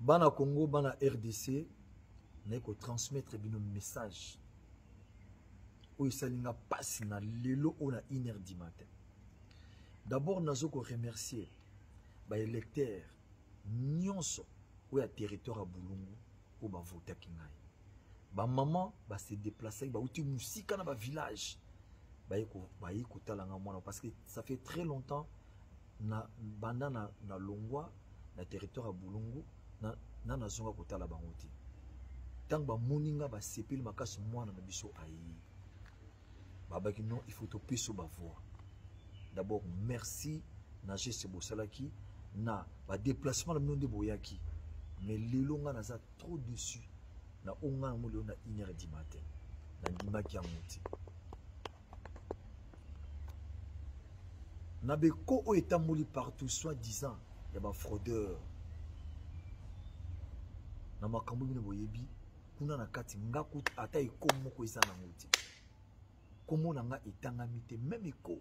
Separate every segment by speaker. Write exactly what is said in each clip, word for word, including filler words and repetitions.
Speaker 1: bana Congo bana R D C na ko transmettre bino message o isalinga passe na lelo on a une heure du matin. D'abord nazo ko remercier ba électeurs nyonso ou ya territoire à Bulungu ou ba voter kingai. Ba maman ba se déplacer ba uti musika na ba village. Ba yiko ba yiko talanga mwana parce que ça fait très longtemps na banda na, na longwa na territoire à Bulungu na na nazonga kotala bangoti. Tant ba moninga ba sepeli makasi mwana na biso ayi. Baba ki non il faut toper sur ba voix. D'abord merci na geste bosalaki na ba déplacement na monde boyaki. Mais lelonga naza trop dessus. Na onga mo na une heure du matin. Na ndima ki amuti. Na beko o etamoli partout soi-disant ya ba fraudeur. Na makambo bino boyebi kuna na kati ngaku ata ikomo ko isa na ngoti. Komo na nga etangami te même eko.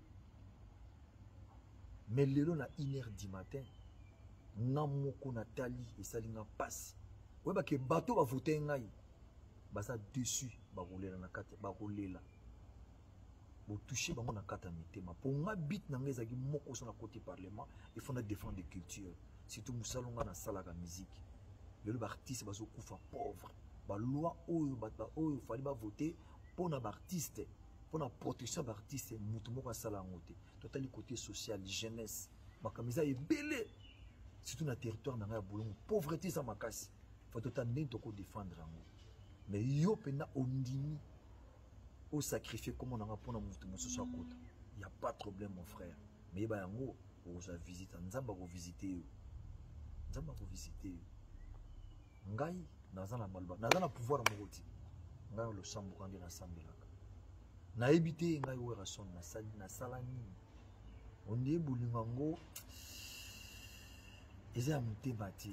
Speaker 1: Mais lelo na une heure du matin nga moko Nathalie esalinga passe. Weba ke bato ba voter ngai. Baza dessus ba rolela na kati ba rolela. Bo toucher bango na kata mitema. Pour nga bit na ngeza ki moko so na côté parlement, il faut na défendre des cultures. Surtout musalonga na sala ka musique. Le artiste bazo kufa pauvre. Ba loi oyo ba oyo fali ba voter pour na artiste, pour la protection d'artistes mutu moko sala ngote. Totali côté social, jeunesse. Makamisa est belé. Surtout na territoire na Bulungu, pauvreté ça makasi. Faut total nento ko défendre ngo. Mais yo pena ondimi au sacrifier comment on a pour mutu moso so kota. Il y a pas de problème mon frère. Mais ba yango on va visiter, nzamba ko visiter. Nzamba ko visiter. Ngai nazana malba, nazana pouvoir mokoti. Ngai le sambu kandi na sambelaka. Na ebité ngai we rason na sali na salani. On dit bulingango eza mutema te.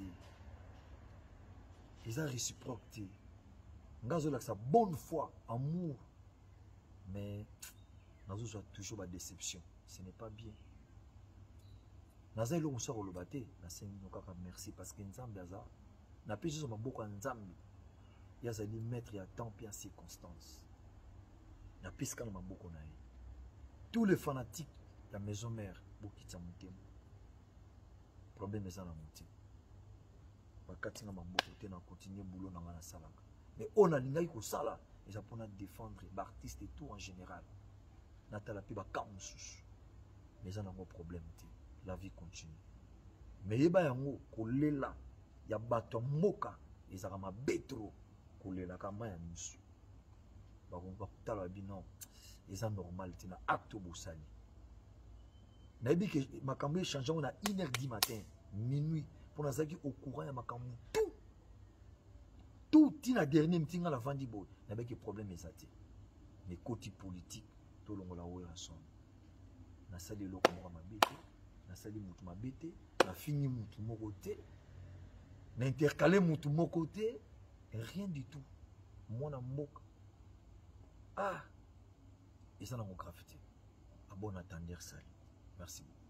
Speaker 1: Eza réciproque te. Ngazo la sa bonne foi, amour. Mais nazo soit toujours ba déception. Ce n'est pas bien. Naza ilo musa ko lobate, na sengi nokaka merci parce que nzambe aza na pesi so maboko nzambe. Ya zali maître ya temps et en circonstances. Na pesi kana maboko na ye. Tous les fanatiques la maison mère bokita mutema. Problème est dans la moitié. Bakati na maboko te na continuer boulot na ngana salaka. Mais on a lingai ko sala, et ça pour défendre l'artiste et tout en général. Natala pi ba kamusus. Mais ça n'a pas problème te. La vie continue. Mais yeba yango ko lela ya bato moka ezaka mabetro ko lela kama ya misu. Ba ko tala bi non. Eza normal te na acte bosali. Nabi que makambo changeant on a une heure du matin, minuit pour nous au courant ya makambo tout. Tout tina dernier meeting à la vandi boy. Nabi que problème est ça. Mais côté politique to longola oya son. Na sali loko mo mabete, na sali mutu mabete, na fini mutu moko te. Na intercaler mutu moko te, rien du tout. Mona mboka. Ah, et ça n'a pas graffiti. À bon attendre ça. Merci beaucoup.